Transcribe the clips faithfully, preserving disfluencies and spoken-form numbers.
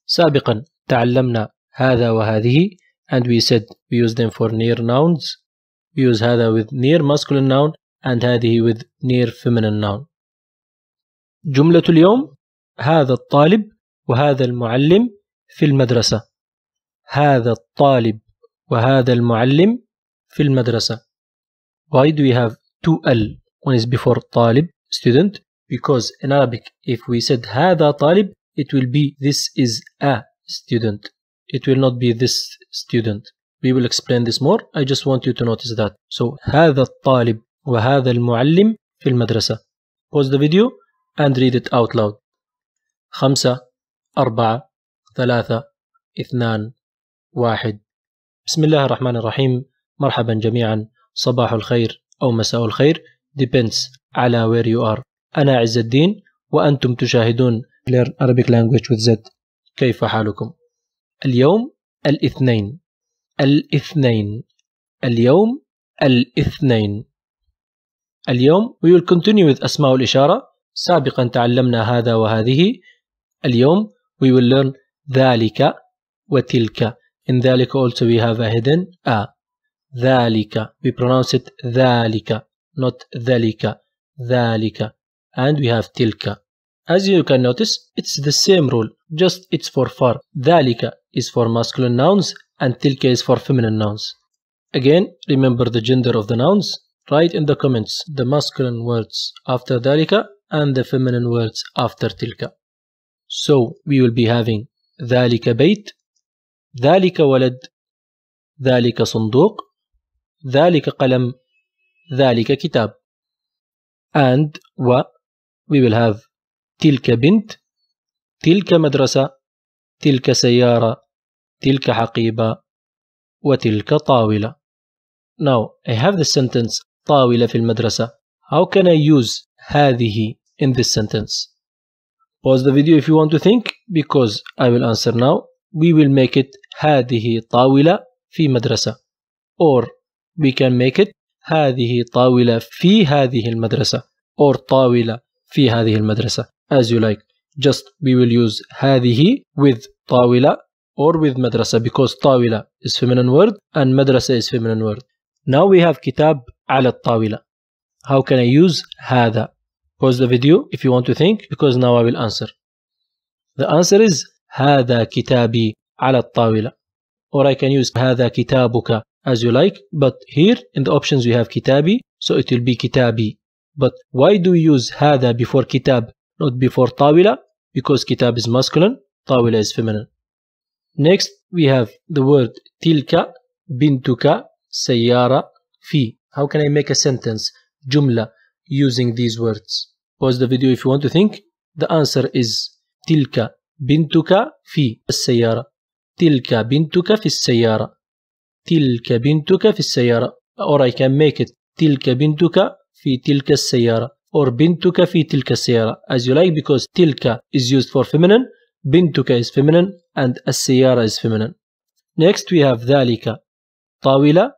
سابقا تعلمنا هذا وهذه and we said we use them for near nouns. We use هذا with near masculine noun and هذه with near feminine noun. جملة اليوم: هذا الطالب وهذا المعلم في المدرسة. هذا الطالب وهذا المعلم في المدرسة. Why do we have two L when it's before طالب, student? Because in Arabic, if we said هذا طالب, it will be this is a student. It will not be this student. We will explain this more. I just want you to notice that. So هذا الطالب وهذا المعلم في المدرسة. Pause the video and read it out loud. خمسة أربعة ثلاثة اثنان واحد. بسم الله الرحمن الرحيم. مرحبا جميعا. صباح الخير أو مساء الخير. Depends على where you are. أنا عز الدين وأنتم تشاهدون Learn Arabic Language with Zed. كيف حالكم؟ اليوم الاثنين. الاثنين. اليوم الاثنين. اليوم we will continue with أسماء الإشارة. سابقا تعلمنا هذا وهذه. اليوم we will learn ذلك وتلك. In ذلك also we have a hidden a. ذلك. We pronounce it ذلك, not ذلك. ذلك. And we have تلك. As you can notice, it's the same rule, just it's for far. ذلك is for masculine nouns and تلك is for feminine nouns. Again, remember the gender of the nouns. Write in the comments the masculine words after ذلك and the feminine words after تلك. So we will be having ذلك بيت, ذلك ولد, ذلك صندوق, ذلك قلم, ذلك كتاب. And و we will have تلك بنت, تلك مدرسة, تلك سيارة, تلك حقيبة, وتلك طاولة. Now I have the sentence طاولة في المدرسة. How can I use هذه in this sentence? Pause the video if you want to think, because I will answer now. We will make it هذه طاولة في مدرسة, or we can make it هذه طاولة في هذه المدرسة, or طاولة في هذه المدرسة, as you like. Just we will use هذه with طاولة or with مدرسة, because طاولة is feminine word and مدرسة is feminine word. Now we have كتاب على الطاولة. How can I use هذا? Pause the video if you want to think, because now I will answer. The answer is هذا كتابي على الطاولة, or I can use هذا كتابك, as you like, but here in the options we have كتابي, so it will be كتابي. But why do we use هذا before كتاب, not before طاولة? Because كتاب is masculine, طاولة is feminine. Next we have the word تلك بنتك سيارة في. How can I make a sentence, جملة, using these words? Pause the video if you want to think. The answer is تلك بنتك في السيارة. تلك بنتك في السيارة. تلك بنتك في السيارة. Or I can make it تلك بنتك في تلك السيارة, or بنتك في تلك السيارة, as you like, because تلك is used for feminine, بنتك is feminine, and السيارة is feminine. Next we have ذلك طاولة,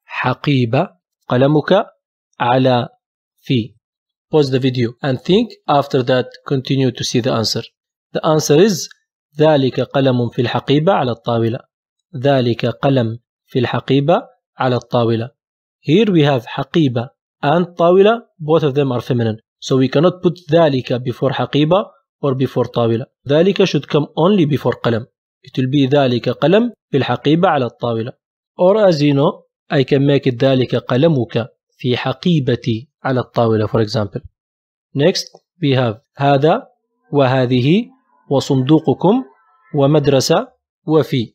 حقيبة, قلمك, على, في. Pause the video and think. After that continue to see the answer. The answer is ذلك قلم في الحقيبة على الطاولة. ذلك قلم في الحقيبة على الطاولة. Here we have حقيبة and طاولة, both of them are feminine, so we cannot put ذلك before حقيبة or before طاولة. ذلك should come only before قلم. It will be ذلك قلم في الحقيبة على الطاولة. Or as you know, I can make it ذلك قلمك في حقيبتي على الطاولة, for example. Next we have هذا وهذه وصندوقكم ومدرسة وفي.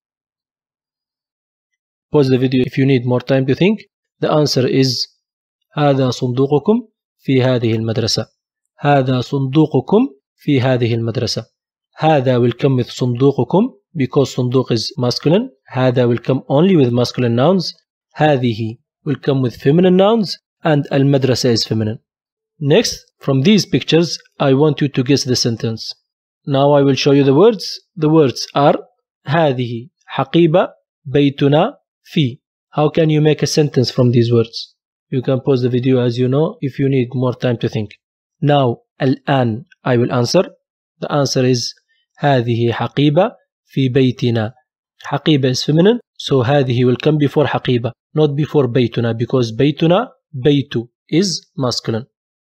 Pause the video if you need more time to think. The answer is هذا صندوقكم في هذه المدرسة. هذا صندوقكم في هذه المدرسة. هذا will come with صندوقكم because صندوق is masculine. هذا will come only with masculine nouns. هذه will come with feminine nouns, and المدرسة is feminine. Next, from these pictures, I want you to guess the sentence. Now I will show you the words. The words are هذه حقيبة بيتنا في. How can you make a sentence from these words? You can pause the video as you know if you need more time to think. Now الآن I will answer. The answer is هذه حقيبة في بيتنا. حقيبة is feminine, so هذه will come before حقيبة, not before بيتنا, because بيتنا, بيت is masculine.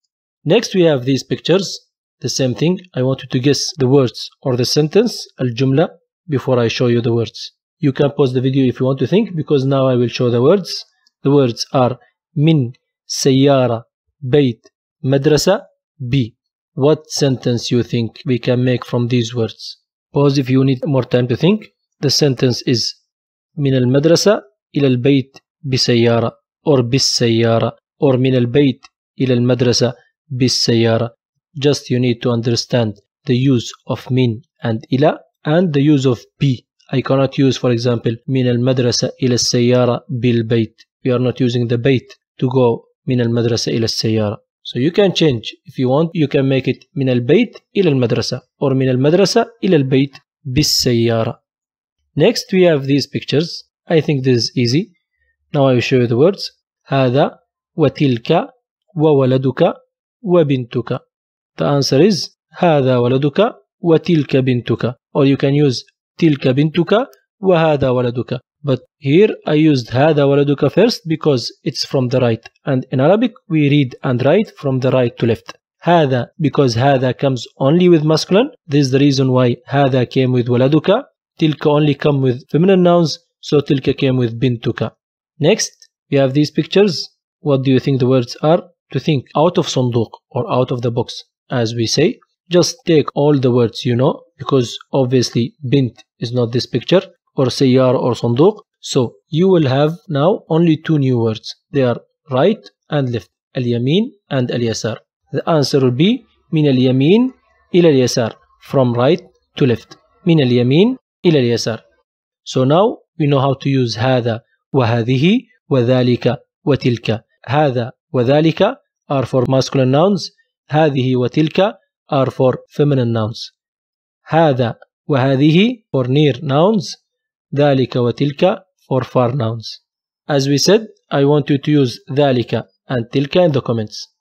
Next we have these pictures. The same thing. I want you to guess the words or the sentence, الجملة, before I show you the words. You can pause the video if you want to think, because now I will show the words. The words are من سيارة بيت مدرسة B. What sentence you think we can make from these words? Pause if you need more time to think. The sentence is من المدرسة إلى البيت بسيارة or بالسيارة or من البيت إلى المدرسة بالسيارة. Just you need to understand the use of من and إلى and the use of B. I cannot use, for example, من المدرسة إلى السيارة بالبيت. We are not using the بيت to go من المدرسة إلى السيارة. So you can change. If you want, you can make it من البيت إلى المدرسة or من المدرسة إلى البيت بالسيارة. Next we have these pictures. I think this is easy. Now I will show you the words. هذا وتلك وولدك وبنتك. The answer is هذا ولدك وتلك بنتك, or you can use تلك بنتك وهذا ولدك. But here I used هذا ولدك first because it's from the right, and in Arabic we read and write from the right to left. هذا because هذا comes only with masculine. This is the reason why هذا came with ولدك. تلك only come with feminine nouns, so تلك came with بنتك. Next we have these pictures. What do you think the words are? To think out of صندوق or out of the box, as we say. Just take all the words you know, because obviously bint is not this picture, or سيارة or صندوق. So you will have now only two new words. They are right and left, اليمين and اليسار. The answer will be من اليمين إلى اليسار, from right to left. من اليمين إلى اليسار. So now we know how to use هذا وهذه وذلك وتلك. هذا وذلك are for masculine nouns. هذه وتلك are for feminine nouns. هذا وهذه for near nouns. ذلك وتلك for far nouns. As we said, I want you to use ذلك and تلك in the comments.